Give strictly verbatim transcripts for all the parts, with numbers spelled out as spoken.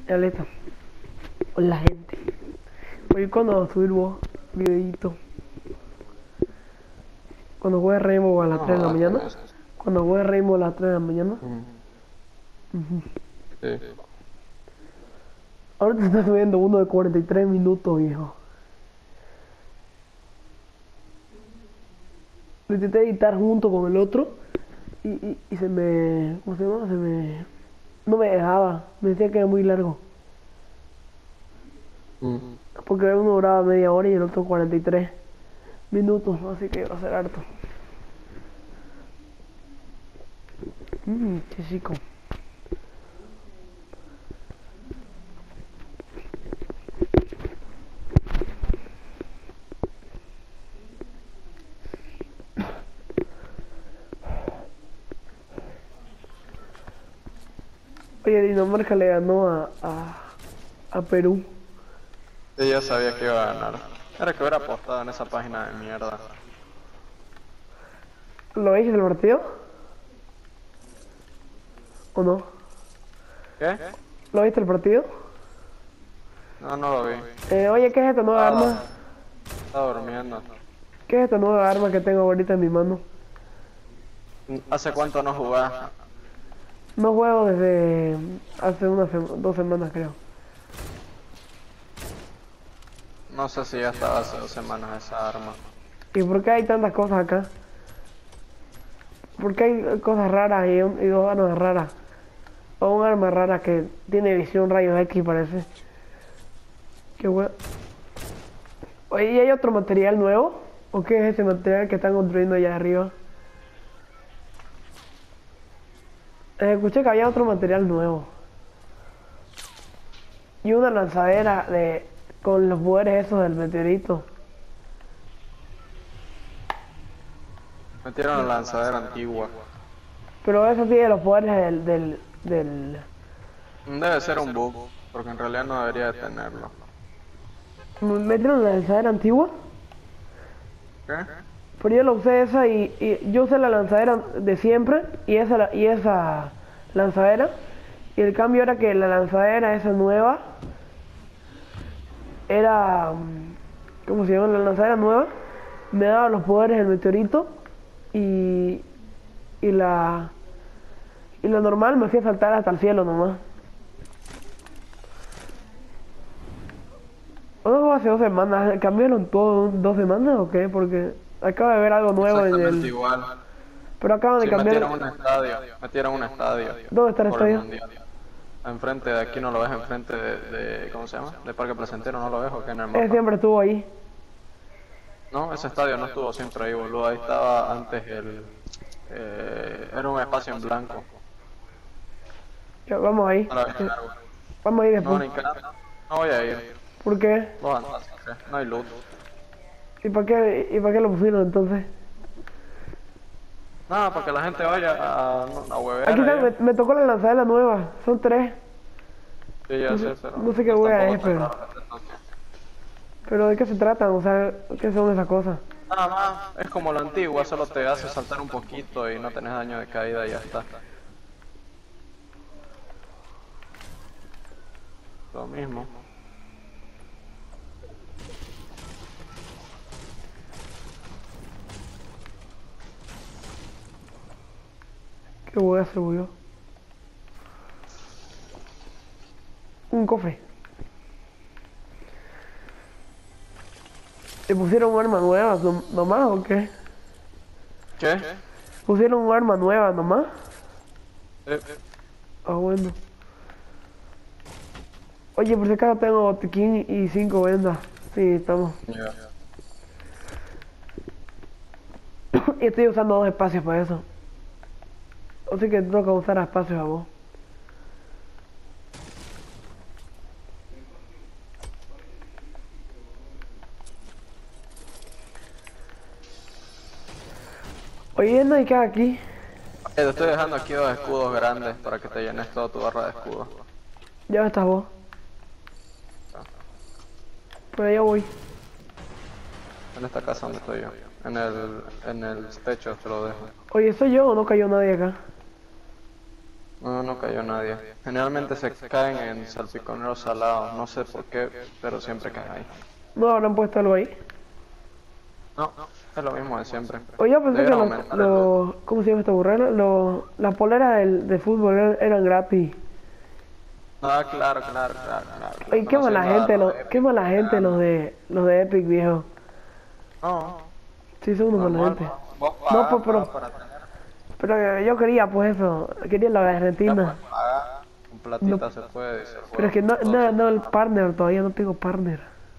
Ya listo. Hola gente. Hoy cuando subir vos videito. Cuando juegue Rainbow a las No tres de la jodas con mañana. eso. Cuando juegue Rainbow a las tres de la mañana. Mm, Ujú. sí. Ahorita está subiendo uno de cuarenta y tres minutos, viejo. Lo intenté editar junto con el otro. Y, y, y se me... ¿Cómo se llama? Se me... No me dejaba. Me decía que era muy largo. Mm. Porque uno duraba media hora y el otro cuarenta y tres minutos. Así que va a ser harto. Mmm, qué chico. Oye, Dinamarca le ganó a, a, a Perú. Sí, ya sabía que iba a ganar. Era que hubiera apostado en esa página de mierda. ¿Lo veis el partido? ¿O no? ¿Qué? ¿Lo viste el partido? No, no lo vi. Eh, oye, ¿qué es esta nueva arma? Estaba, estaba durmiendo. ¿Qué es esta nueva arma que tengo ahorita en mi mano? ¿Hace cuánto no jugás? No juego desde hace unas sema- dos semanas, creo. No sé si ya estaba hace dos semanas esa arma. ¿Y por qué hay tantas cosas acá? ¿Por qué hay cosas raras y, un- y dos armas raras? O un arma rara que tiene visión rayos X, parece. Qué bueno. Oye, ¿y hay otro material nuevo? ¿O qué es ese material que están construyendo allá arriba? Eh, escuché que había otro material nuevo. Y una lanzadera de con los poderes esos del meteorito. Metieron la lanzadera antigua. Pero eso tiene los poderes del, del, del... Debe ser un bug, porque en realidad no debería de tenerlo. ¿Metieron la lanzadera antigua? ¿Qué? Pero yo lo usé esa y, y yo usé la lanzadera de siempre y esa, la- y esa lanzadera. Y el cambio era que la lanzadera esa nueva era... mm, ¿Cómo se llama? La lanzadera nueva me daba los poderes del meteorito y, y la... Y lo normal me hacía saltar hasta el cielo nomás. ¿No fue hace dos semanas? ¿Cambiaron todo en dos semanas o qué? Porque acabo de ver algo nuevo en Exactamente el... igual. Pero acaban de Sí, cambiar... metieron un estadio. Metieron un estadio. ¿Dónde está el Por el estadio? mundial. Enfrente de aquí no lo ves, enfrente de, de ¿cómo se llama? De Parque Placentero, no lo ves, o qué en el Ese mapa. siempre estuvo ahí. No, ese estadio no estuvo siempre ahí, boludo. Ahí estaba antes el... Eh, era un espacio en blanco. Ya, vamos ahí. No lo ves llegar, güey. Vamos ahí No, después. ni cara. No voy a ir. ¿Por qué? Vos andás, ¿qué? No hay loot. ¿Y para qué, y para qué lo pusieron entonces? Nada, para que la gente vaya a, a huevear Aquí está, ahí. me, me tocó la lanzadera nueva. Son tres. Sí, ya No sé, sé, pero... no sé qué wea tampoco es, tan pero... raro que te toque. Pero ¿de qué se tratan? O sea, ¿qué son esas cosas? Nada más, es como lo antiguo, solo te hace saltar un poquito y no tenés daño de caída y ya está. Lo mismo. ¿Qué voy a hacer, yo? Un cofre. ¿Le pusieron un arma nueva no- nomás o qué? ¿Qué? ¿Pusieron un arma nueva nomás? Eh, Ah, bueno. Oye, por si acaso tengo botiquín y cinco vendas. Sí, estamos. ya. Y estoy usando dos espacios para eso. Así que toca usar espacios a vos. Oye, no hay que aquí. Eh, te estoy dejando aquí dos escudos grandes para que te llenes toda tu barra de escudos. Ya estás vos. Pero ya voy. En esta casa donde estoy yo. En el, en el techo te lo dejo. Oye, ¿soy yo o no cayó nadie acá? No, no cayó nadie. Generalmente se caen en salpiconeros salados, no sé por qué, pero siempre caen ahí. ¿No habrán puesto algo ahí? No, es lo mismo de siempre. Oye, yo pensé que Debieron los, aumentar el loot. los ¿cómo se llama esta burrera? Los, las poleras del, de fútbol eran, eran gratis. Ah, claro, claro, claro, claro. Oye, qué mala Conociendo a gente, los los, de qué Epic, mala gente ah, los de, los de Epic, viejo. no, Sí, son unos mala normal, gente. vos No, pagás, pues, pagás pero, para tener. pero eh, yo quería, pues, eso. Quería la de Ya Argentina. pues pagar, con platita se puede, dice el Pero es juego. que no, Todo no, se no, el paga. partner, todavía no tengo partner.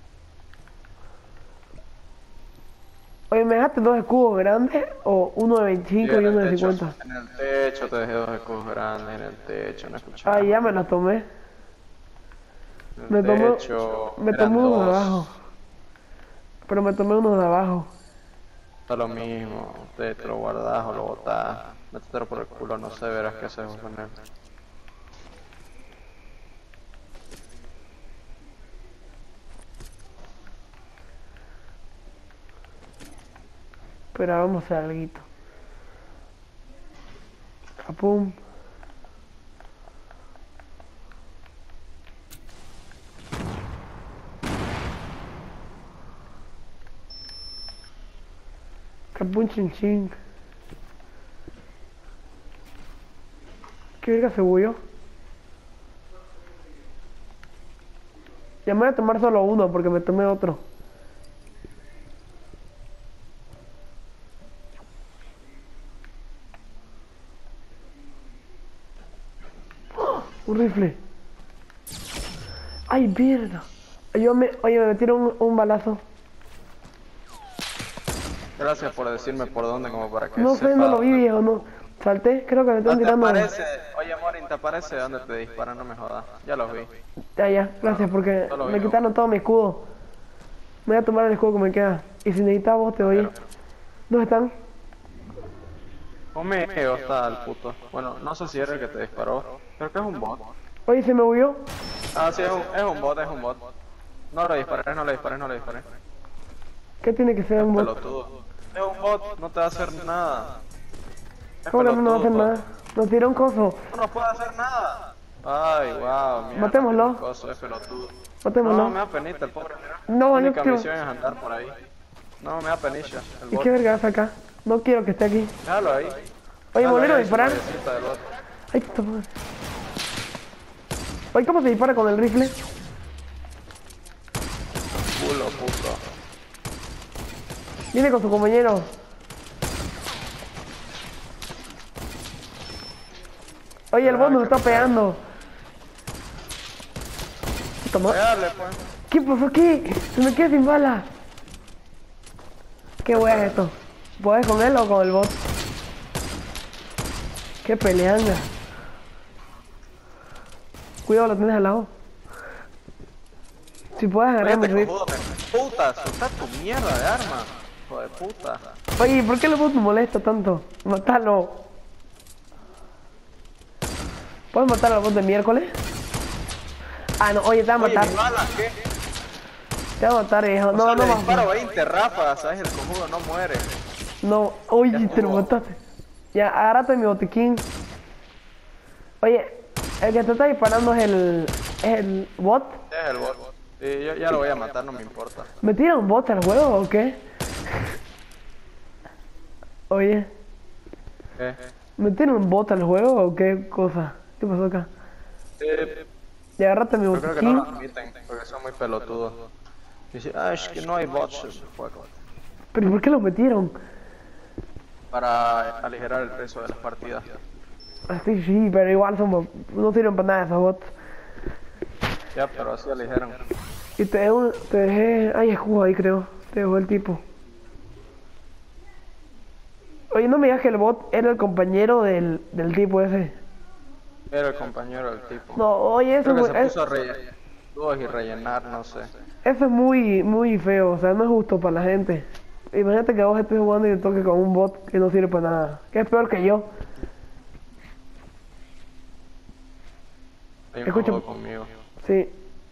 Oye, ¿me dejaste dos escudos grandes o uno de Sí, veinticinco y en uno el de techo, cincuenta? en el techo te dejé dos escudos grandes, en el techo, no Ah, escuchaba. ya me las tomé. En Me el tomé, techo me tomé eran uno de abajo. dos, Pero me tomé uno de abajo. da lo mismo, te, te lo guardás o lo botás, métetelo por el culo, no sé, verás qué haces con él. Pero vamos a hacer algo. Capum. Capum chin chin. ¿Qué verga se bulló? Ya me voy a tomar solo uno porque me tomé otro. ¡Oh! Un rifle. Ay, verga. Yo me, oye, me metieron un, un balazo. Gracias por decirme por dónde, como para que No sé, sepa no lo vi, dónde. viejo, no. Salté, creo que me Ah, están te tirando. aparece, oye Morin, te aparece donde te disparan, no me jodas, ya los vi. Ya, ya, gracias porque Solo me veo. quitaron todo mi escudo. Me voy a tomar el escudo que me queda. Y si necesitas vos te doy. ¿Dónde están? Conmigo está el puto. Bueno, no sé si era el que te disparó, creo que es un bot. Oye, se me huyó. Ah, sí, es un, es un bot, es un bot. No le disparé, no le disparé, no le disparé. ¿Qué tiene que ser un bot? Pelotudo. Es un bot, no te va a hacer nada. Es ¿Cómo que no nos pelotudo, hacen nada? Nos tiró un coso. No nos puede hacer nada. Ay, wow, mierda. Matémoslo. qué coso, es pelotudo. Matémoslo. No, me da penita el pobre. No, La no única quiero. misión es andar por ahí. No, me da penilla el ¿Y bot. qué verga hace acá? No quiero que esté aquí. Déjalo ahí. Oye, Déjalo ¿volvieron a ahí, su disparar? vallecita del bot. Ay, puta madre. Oye, ¿cómo se dispara con el rifle? Culo, puto. Viene con su compañero. Oye, el bot nos está pegando. Toma. Dale, pues. ¿Qué pasó aquí? Se me queda sin bala. ¿Qué wea es esto? ¿Puedes con él o con el bot? Qué peleanga. Cuidado, lo tienes al lado. Si puedes agarrar mi Cállate, rifle. cojudo, me puta, soltá tu mierda de arma. Hijo de puta. Oye, ¿por qué el bot me molesta tanto? Matalo. ¿Puedes matar al bot de miércoles? Ah, no, oye, te va a Oye, matar. mis balas, ¿qué? Te va a matar, viejo. O No, sea, no, le no. disparo veinte ráfagas, ¿sabes? El cojudo no muere. No, oye, Ya te lo estuvo. mataste. Ya, agárrate mi botiquín. Oye, el que te está disparando es el... ¿Es el bot? Es el bot. Sí, yo ya lo voy a matar, no me importa. ¿Me tira un bot al juego o qué? Oye, ¿Qué? ¿me tira un bot al juego o qué cosa? ¿Qué pasó acá? Eh, Y agárrate mi yo creo que no botiquín. lo admiten, porque son muy pelotudos. Dice, ah, es que no hay bots en el juego. ¿Pero por qué lo metieron? Para aligerar el peso de las partidas. Así sí, pero igual son bo- no sirven para nada esos bots. Ya, pero así aligeran. Y te, dejé un- te dejé... Hay escudo ahí, creo. Te dejó el tipo. Oye, no me digas que el bot era el compañero del, del tipo ese. Era el compañero del tipo. No, oye, eso, Creo es que muy- se es- puso a rellenar dúos y rellenar, no sé. eso es muy, muy feo. O sea, no es justo para la gente. Imagínate que vos estés jugando y te toque con un bot que no sirve para nada. Que es peor que yo. Hay un Escucha- juego conmigo. Sí.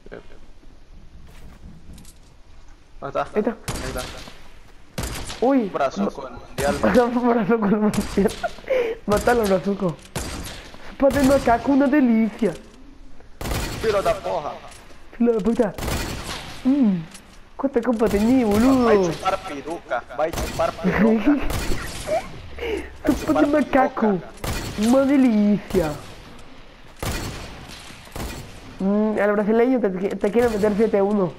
¿Dónde está? Ahí está. Ahí está. Uy. Brazuco del mundial. Pasamos brazuco al mundial. Matalo, brazuco. chupa de macaco, una delicia. Filho da porra. Filho da puta. Mmm. Quanta copa tenía, Vai boludo. chupar peruca. Vai chupar peruca. Chupa de macaco. Una delicia. Mm, al brasileño te, te quiere meter siete a uno.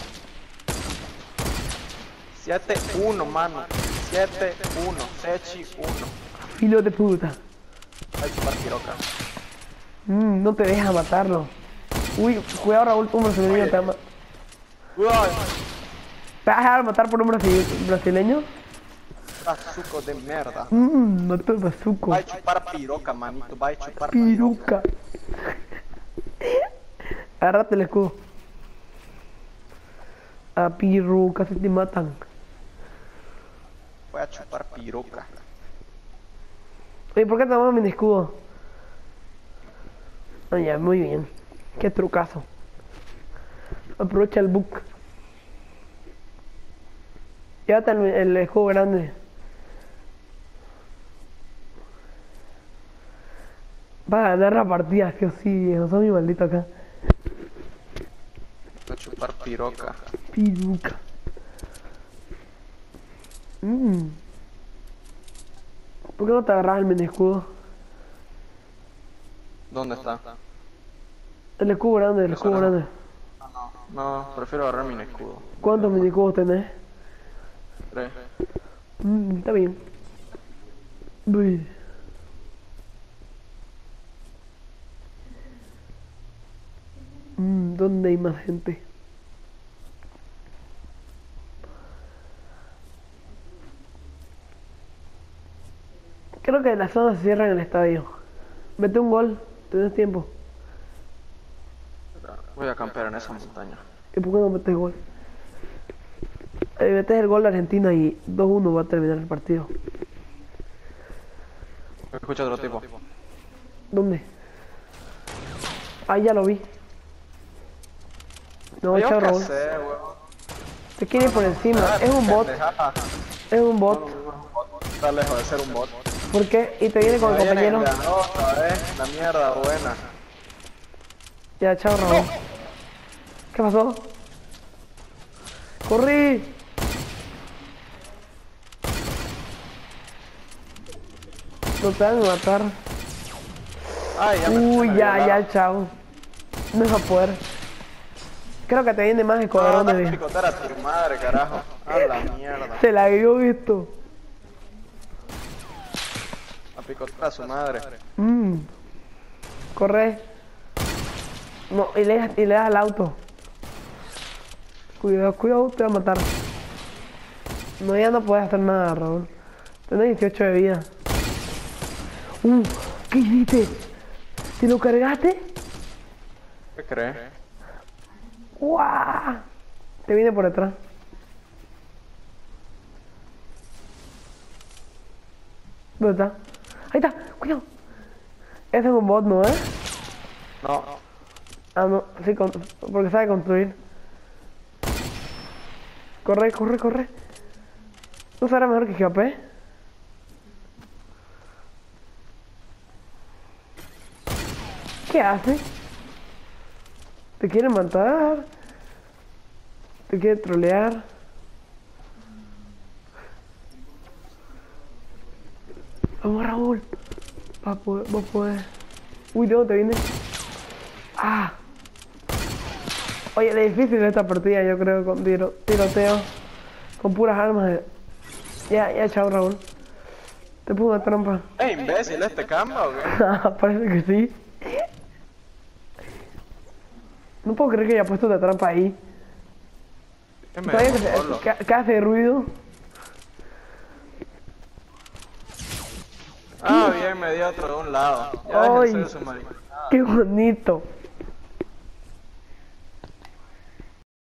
siete uno, mano. siete uno. sete uno. Filo de puta. Vai chupar piroca. Mm, no te deja matarlo. Uy, cuidado Raúl, un brasileño te ama. Uai, ¿Te vas a dejar matar por un brasile- brasileño? bazuco de merda. Mmm, mató el bazuco. Vai chupar piroca, manito. Vai chupar piroca. Piruca. Agárrate el escudo. A piruca se te matan. Voy a chupar piroca. Oye, ¿por qué te tomas mi escudo? Ah, ya, muy bien. Qué trucazo. Aprovecha el bug. Llévate el, el escudo grande. Va a ganar la partida, sí o sí, viejo. Son mi maldito acá. Voy a chupar piroca. Piruca. Mmm. ¿Por qué no te agarras el mini escudo? ¿Dónde está? El escudo grande, el Eso escudo no. grande. No, prefiero agarrar mi escudo. ¿Cuántos mini escudos tenés? Tres. Mmm, está bien. Uy. Mmm, ¿dónde hay más gente? Creo que las zonas se cierran en el estadio. Mete un gol, tenés tiempo. Voy a campear en esa montaña. ¿Y por qué no metes gol? Eh, metes el gol de Argentina y dos uno va a terminar el partido. Escucha otro tipo. ¿Dónde? Ah, ya lo vi. No, Yo chao qué Raúl. sé, weón. Te quiere ir por encima. Ah, Es un bot. pendejada. Es un No, bot. no, no, está lejos de ser un bot. ¿Por qué? Y te viene con el Ahí viene compañero. la nota, eh. La mierda buena. Ya, chao Raúl. ¿Qué pasó? ¡Corrí! No te van a matar. Ay, ya me Uy, me ya, violaron. ya, chao. No vas a poder. Creo que te viene más No, escuadrón vas a de vida. picotar a tu madre, carajo. A la mierda. Se la vio esto. A picotar a su madre. Mmm. Corre. No, y le, das- y le das al auto. Cuidado, cuidado, te va a matar. No, ya no puedes hacer nada, Raúl. Tienes dieciocho de vida. Uh, ¿qué hiciste? ¿Te lo cargaste? ¿Qué crees? ¡Guau! Te viene por detrás. ¿Dónde está? Ahí está, cuidado. Ese es un bot, ¿no, eh? No. Ah, no, sí, con- porque sabe construir. Corre, corre, corre. ¿No será mejor que G A P? ¿Qué hace? ¿Te quiere matar? ¿Te quiere trolear? Vamos, Raúl. Va a poder, va a poder. Uy, ¿de dónde te viene? Ah. Oye, es difícil esta partida, yo creo, con tiro, tiroteo. Con puras armas. De... Ya, ya, chao, Raúl. Te pongo una trampa. ¿Es imbécil este camba o qué? Parece que sí. No puedo creer que haya puesto la trampa ahí. Es medio Todavía que, se- mongolo. que- que hace ruido. Ah, bien, me dio otro de un lado. Ya Ay. déjense de su mariconada. Qué bonito.